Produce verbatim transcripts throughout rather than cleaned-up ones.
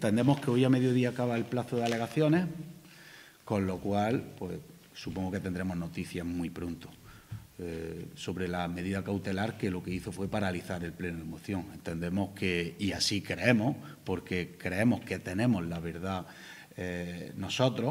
entendemos que hoy a mediodía acaba el plazo de alegaciones, con lo cual, pues supongo que tendremos noticias muy pronto eh, sobre la medida cautelar, que lo que hizo fue paralizar el pleno de moción. Entendemos que, y así creemos, porque creemos que tenemos la verdad eh, nosotros,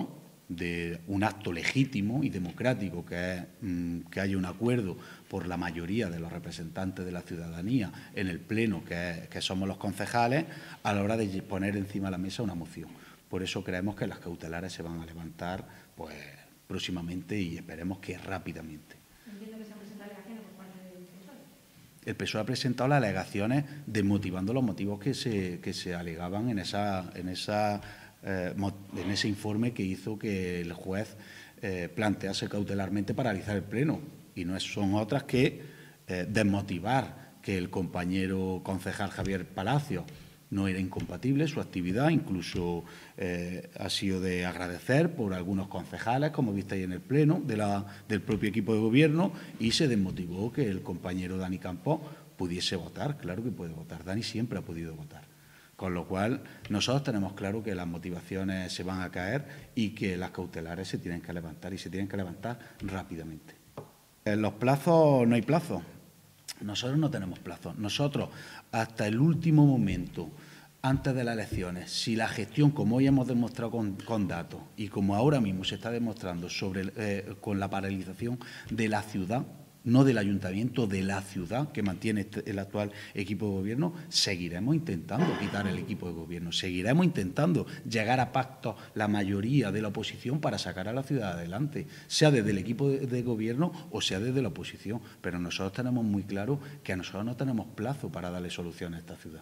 de un acto legítimo y democrático, que es mmm, que haya un acuerdo por la mayoría de los representantes de la ciudadanía en el pleno, que, es, que somos los concejales, a la hora de poner encima de la mesa una moción. Por eso creemos que las cautelares se van a levantar pues, próximamente y esperemos que rápidamente. Entiendo que se han presentado alegaciones por parte del P S O E. El P S O E ha presentado las alegaciones desmotivando los motivos que se, que se alegaban en esa... En esa Eh, en ese informe que hizo que el juez eh, plantease cautelarmente paralizar el pleno, y no son otras que eh, desmotivar que el compañero concejal Javier Palacios no era incompatible su actividad, incluso eh, ha sido de agradecer por algunos concejales, como visteis en el pleno, de la, del propio equipo de gobierno, y se desmotivó que el compañero Dani Campos pudiese votar. Claro que puede votar, Dani siempre ha podido votar. Con lo cual, nosotros tenemos claro que las motivaciones se van a caer y que las cautelares se tienen que levantar, y se tienen que levantar rápidamente. En los plazos no hay plazo. Nosotros no tenemos plazo. Nosotros, hasta el último momento, antes de las elecciones, si la gestión, como hoy hemos demostrado con, con datos y como ahora mismo se está demostrando sobre, eh, con la paralización de la ciudad, no del ayuntamiento, de la ciudad que mantiene el actual equipo de gobierno, seguiremos intentando quitar el equipo de gobierno, seguiremos intentando llegar a pactos la mayoría de la oposición para sacar a la ciudad adelante, sea desde el equipo de, de gobierno o sea desde la oposición. Pero nosotros tenemos muy claro que a nosotros no tenemos plazo para darle solución a esta ciudad.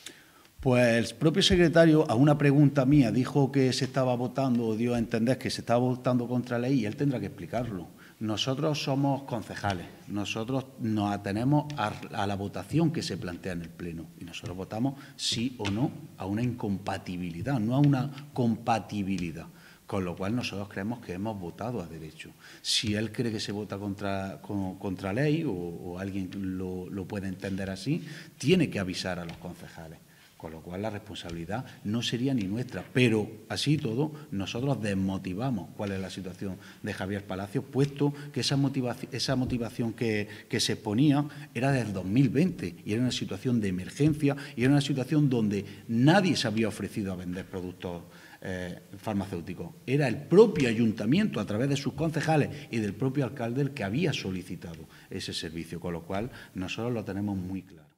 Pues el propio secretario, a una pregunta mía, dijo que se estaba votando, o dio a entender que se estaba votando contra la ley, y él tendrá que explicarlo. Nosotros somos concejales, nosotros nos atenemos a, a la votación que se plantea en el Pleno, y nosotros votamos sí o no a una incompatibilidad, no a una compatibilidad. Con lo cual nosotros creemos que hemos votado a derecho. Si él cree que se vota contra, con, contra ley, o, o alguien lo, lo puede entender así, tiene que avisar a los concejales. Con lo cual la responsabilidad no sería ni nuestra, pero así y todo nosotros desmotivamos cuál es la situación de Javier Palacios, puesto que esa motivación, esa motivación que, que se exponía era desde dos mil veinte y era una situación de emergencia y era una situación donde nadie se había ofrecido a vender productos eh, farmacéuticos. Era el propio ayuntamiento, a través de sus concejales y del propio alcalde, el que había solicitado ese servicio, con lo cual nosotros lo tenemos muy claro.